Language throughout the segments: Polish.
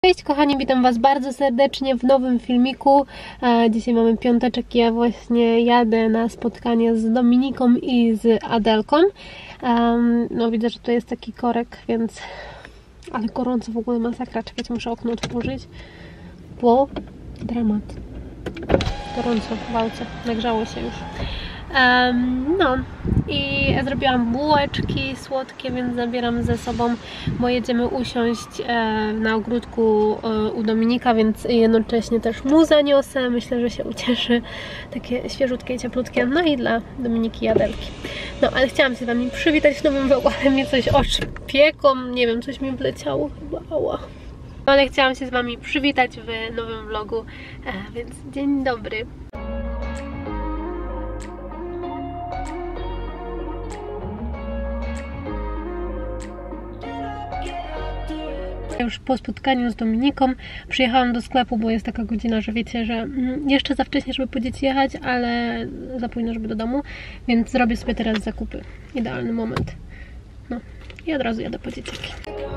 Cześć kochani, witam Was bardzo serdecznie w nowym filmiku. Dzisiaj mamy piąteczek i ja właśnie jadę na spotkanie z Dominiką i z Adelką. No widzę, że to jest taki korek, więc... Ale gorąco w ogóle, masakra. Czekajcie, muszę okno otworzyć, bo dramat. Gorąco w aucie, nagrzało się już. No i zrobiłam bułeczki słodkie, więc zabieram ze sobą, bo jedziemy usiąść na ogródku u Dominika, więc jednocześnie też mu zaniosę. Myślę, że się ucieszy. Takie świeżutkie, cieplutkie. No i dla Dominiki i Adelki. No ale chciałam się z Wami przywitać w nowym vlogu, ale mnie coś oczy pieką. Nie wiem, coś mi wleciało chyba. Ała. No ale chciałam się z Wami przywitać w nowym vlogu, więc dzień dobry. Już po spotkaniu z Dominiką przyjechałam do sklepu, bo jest taka godzina, że wiecie, że jeszcze za wcześnie, żeby po dzieci jechać, ale za późno, żeby do domu, więc zrobię sobie teraz zakupy. Idealny moment. No i od razu jadę po dzieciaki.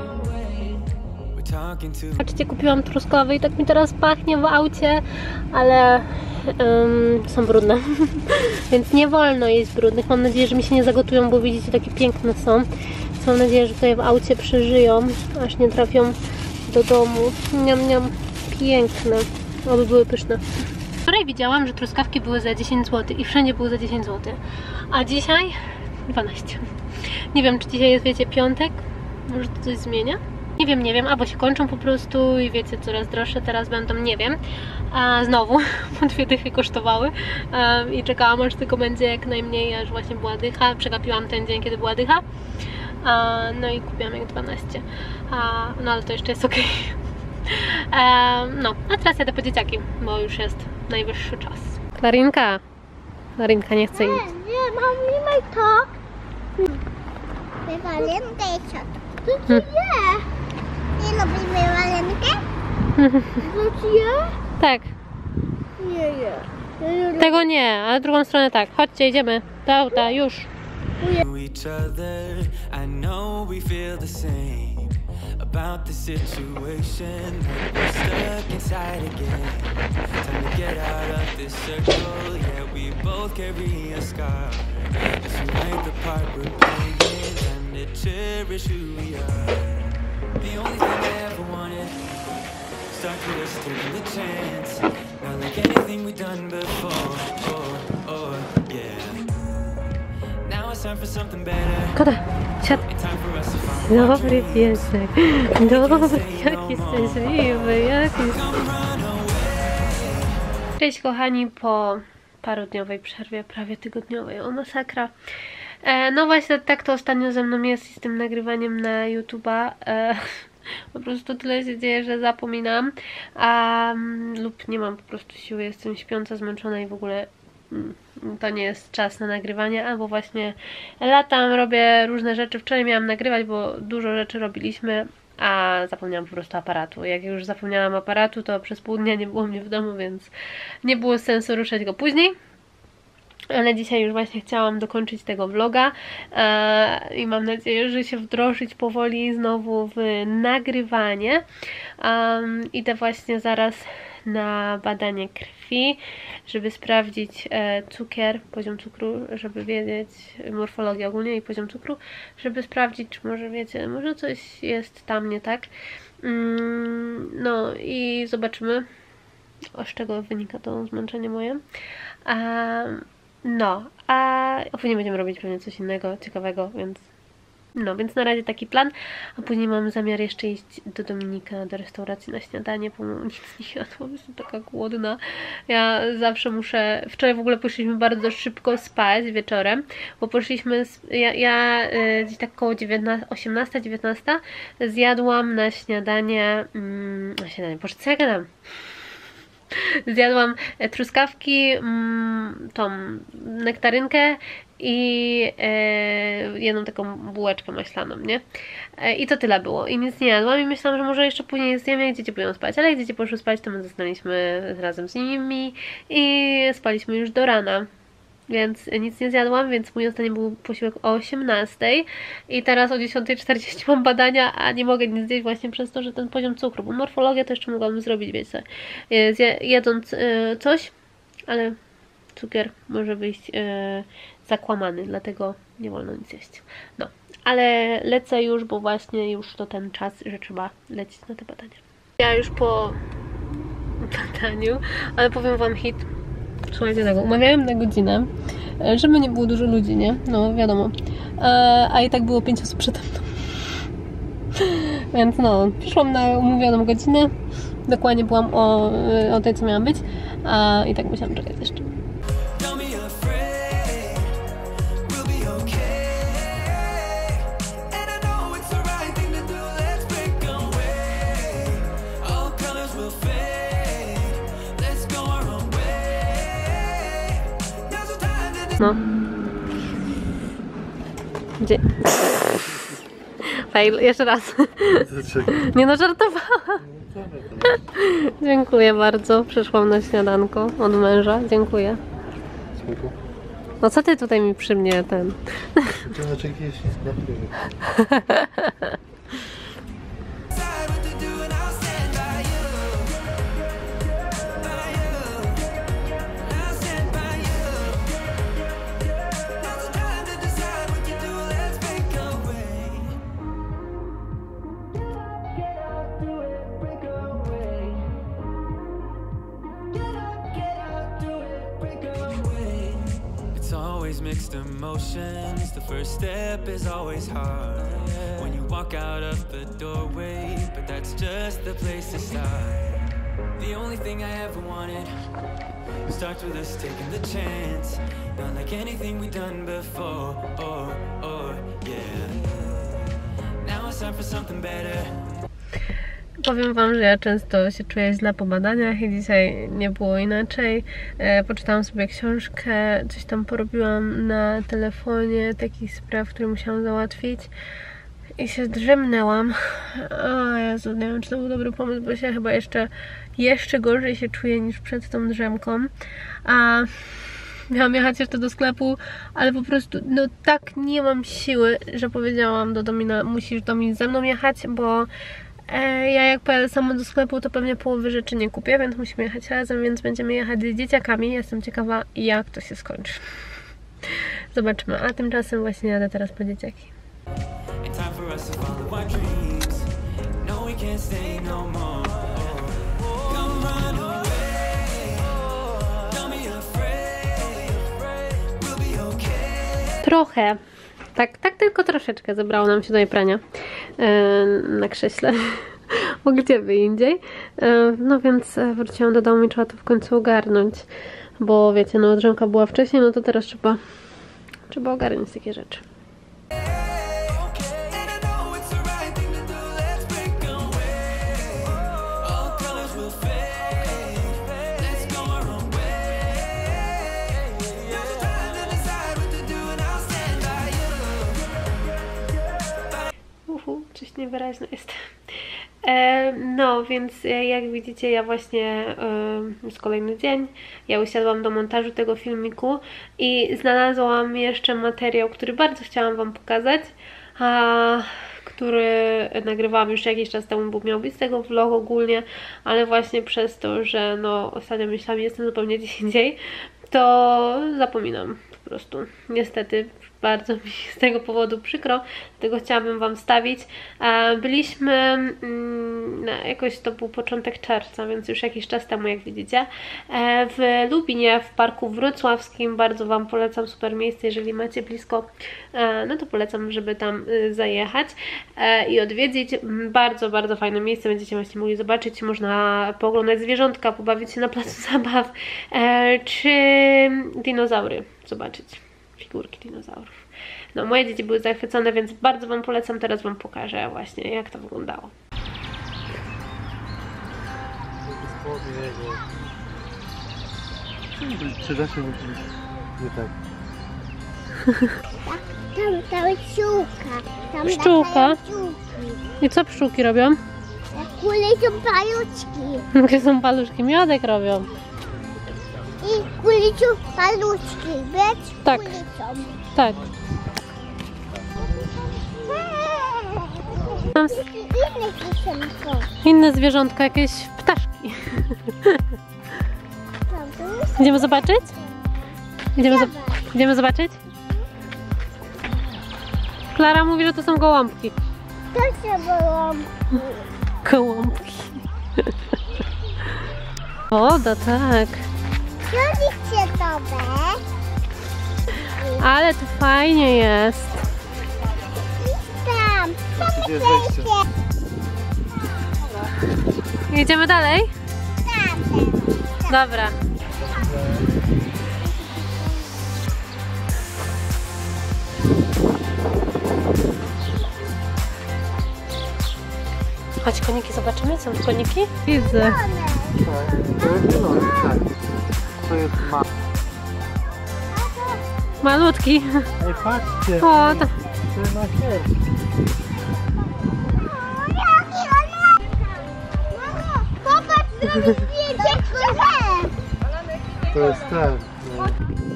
Patrzcie, kupiłam truskawę i tak mi teraz pachnie w aucie, ale są brudne, więc nie wolno jeść brudnych. Mam nadzieję, że mi się nie zagotują, bo widzicie, takie piękne są. Mam nadzieję, że tutaj w aucie przeżyją, aż nie trafią do domu. Niam, niam, piękne. Oby były pyszne. Wczoraj widziałam, że truskawki były za 10 zł i wszędzie były za 10 zł. A dzisiaj 12. Nie wiem, czy dzisiaj jest, wiecie, piątek? Może to coś zmienia? Nie wiem, albo się kończą po prostu i wiecie, coraz droższe teraz będą, nie wiem. A znowu, bo 2 dychy kosztowały i czekałam, aż tylko będzie jak najmniej, aż właśnie była dycha. Przegapiłam ten dzień, kiedy była dycha. No i kupiłam jak 12. No ale to jeszcze jest ok. No, a teraz jadę po dzieciaki, bo już jest najwyższy czas. Klarinka nie chce iść. Nie, mam nie ma to. Walenkę jest. To nie. Nie lubimy walenkę? To nie? Tak. Nie. Tego nie, ale drugą stronę tak. Chodźcie, idziemy do auta, już. Each other, I know we feel the same about the situation. We're stuck inside again. Time to get out of this circle. Yeah, we both carry a scar. Just write the part we're playing. Time to cherish who we are. The only thing I ever wanted. Start with us taking the chance. Not like anything we've done before. Yeah. Koda, siad. Dobry piesek. Dobry, jaki szczęśliwy, jaki... Cześć kochani, po parodniowej przerwie, prawie tygodniowej, o masakra. No właśnie tak to ostatnio ze mną jest i z tym nagrywaniem na YouTube'a. Po prostu tyle się dzieje, że zapominam. Lub nie mam po prostu siły, jestem śpiąca, zmęczona i w ogóle... To nie jest czas na nagrywanie, albo właśnie latam, robię różne rzeczy. Wczoraj miałam nagrywać, bo dużo rzeczy robiliśmy, a zapomniałam po prostu aparatu. Jak już zapomniałam aparatu, to przez pół dnia nie było mnie w domu, więc nie było sensu ruszać go później. Ale dzisiaj już właśnie chciałam dokończyć tego vloga i mam nadzieję, że się wdrożyć powoli znowu w nagrywanie. Idę właśnie zaraz na badanie krwi, żeby sprawdzić cukier, poziom cukru, żeby wiedzieć, morfologię ogólnie i poziom cukru, żeby sprawdzić, czy może wiecie, może coś jest tam nie tak. No i zobaczymy, z czego wynika to zmęczenie moje. No, a później będziemy robić pewnie coś innego, ciekawego, więc... No, więc na razie taki plan, a później mam zamiar jeszcze iść do Dominika, do restauracji na śniadanie, bo nic nie jadłam, jestem taka głodna. Ja zawsze muszę... Wczoraj w ogóle poszliśmy bardzo szybko spać wieczorem, bo poszliśmy... Gdzieś tak koło 18-19 zjadłam na śniadanie... Boże, co ja gadam? Zjadłam truskawki, tą nektarynkę i jedną taką bułeczkę maślaną, nie? I to tyle było. I nic nie jadłam i myślałam, że może jeszcze później zjem, jak dzieci pójdą spać. Ale jak dzieci poszły spać, to my zostaliśmy razem z nimi i spaliśmy już do rana. więc nic nie zjadłam, więc mój ostatni był posiłek o 18 i teraz o 10:40 mam badania, a nie mogę nic zjeść właśnie przez to, że ten poziom cukru, bo morfologię to jeszcze mogłabym zrobić, wiecie, jedząc coś, ale cukier może wyjść zakłamany, dlatego nie wolno nic jeść. No, ale lecę już, bo właśnie już to ten czas, że trzeba lecieć na te badania. Ja już po badaniu, ale powiem wam hit. Słuchajcie tego, umawiałem na godzinę, żeby nie było dużo ludzi, nie? No wiadomo. A i tak było 5 osób przede mną. Więc no, przyszłam na umówioną godzinę. Dokładnie byłam o tej, co miałam być. A i tak musiałam czekać jeszcze. No. Gdzie? Fail, jeszcze raz. Nie no, żartowałam. Dziękuję bardzo. Przyszłam na śniadanko od męża. Dziękuję. No co ty tutaj mi przy mnie ten... Mixed emotions, the first step is always hard when you walk out of the doorway, but that's just the place to start. The only thing I ever wanted starts with us taking the chance, not like anything we've done before. Yeah, now it's time for something better. Powiem wam, że ja często się czuję źle po badaniach i dzisiaj nie było inaczej. Poczytałam sobie książkę, coś tam porobiłam na telefonie, takich spraw, które musiałam załatwić i się drzemnęłam. O Jezu, nie wiem, czy to był dobry pomysł, bo się chyba jeszcze gorzej się czuję niż przed tą drzemką. A miałam jechać jeszcze do sklepu, ale po prostu no tak nie mam siły, że powiedziałam do Domina, musisz Domin ze mną jechać, bo ja jak pojadę sama do sklepu, to pewnie połowy rzeczy nie kupię, więc musimy jechać razem, więc będziemy jechać z dzieciakami. Jestem ciekawa, jak to się skończy. Zobaczmy, a tymczasem właśnie jadę teraz po dzieciaki. Trochę. Tak tylko troszeczkę zebrało nam się do prania na krześle, bo gdzie by indziej. No więc wróciłam do domu i trzeba to w końcu ogarnąć, bo wiecie, no drzemka była wcześniej, no to teraz trzeba ogarnąć takie rzeczy. Coś niewyraźne jest. No, więc jak widzicie, ja właśnie jest kolejny dzień. Ja usiadłam do montażu tego filmiku i znalazłam jeszcze materiał, który bardzo chciałam wam pokazać, który nagrywałam już jakiś czas temu, bo miał być z tego vlog ogólnie, ale właśnie przez to, że no ostatnio myślałam, jestem zupełnie gdzieś indziej, to zapominam po prostu. Niestety bardzo mi z tego powodu przykro, dlatego chciałabym wam wstawić. Byliśmy, jakoś to był początek czerwca, więc już jakiś czas temu, jak widzicie, w Lubinie, w Parku Wrocławskim. Bardzo wam polecam, super miejsce, jeżeli macie blisko, no to polecam, żeby tam zajechać i odwiedzić. Bardzo, bardzo fajne miejsce, będziecie właśnie mogli zobaczyć, można pooglądać zwierzątka, pobawić się na placu zabaw, czy dinozaury zobaczyć. Figurki dinozaurów. No, moje dzieci były zachwycone, więc bardzo wam polecam. Teraz wam pokażę właśnie, jak to wyglądało. Czy da się nie tak? Tam pszczółka. Tam Pszczółka? I co pszczółki robią? Kule są paluszki. Jakie są paluszki? Miodek robią. I kulicą paluszki, być Tak. kulicą. Tak. Mam Inne kieszonko. inne zwierzątka, jakieś ptaszki. Prawda? Idziemy zobaczyć? Idziemy zobaczyć? Klara mówi, że to są gołąbki. To się było. Gołąbki. Woda, tak. Robicie to, Ale tu fajnie jest. tam. Gdzie jest wejście? Idziemy dalej? Dobra. Chodź, koniki zobaczymy. Są tu koniki? Widzę. Tak, to jest zielony, tak. To jest ma. Malutki. Ej, patrzcie! O, to... To jest na śmierć. Popatrz, zrobić zdjęcie krzyżem. To jest ten. No.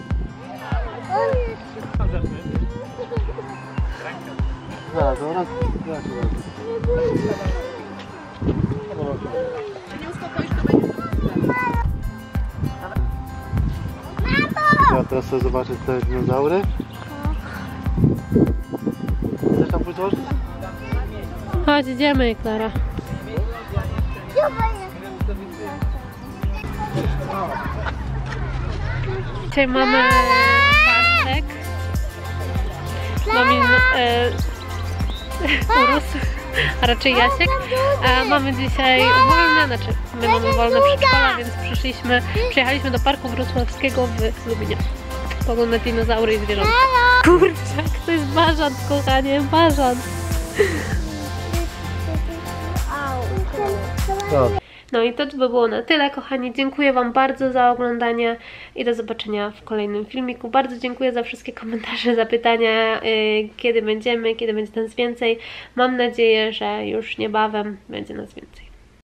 Zaraz. Ja teraz chcę zobaczyć te dinozaury. Chcesz tam pójść zobaczyć? Chodź, idziemy, Klara. Dzisiaj mamy czwartek. Mamy urósł, a raczej Jasiek. Mamy dzisiaj wolne, znaczy my mamy wolne przedszkola, więc przyjechaliśmy do Parku Wrocławskiego w Lublinie. Poglądać dinozaury i zwierzątka. Kurczak, to jest bażant, kochanie, bażant. Dobra. No i to by było na tyle, kochani. Dziękuję Wam bardzo za oglądanie i do zobaczenia w kolejnym filmiku. Bardzo dziękuję za wszystkie komentarze, zapytania, kiedy będzie nas więcej. Mam nadzieję, że już niebawem będzie nas więcej.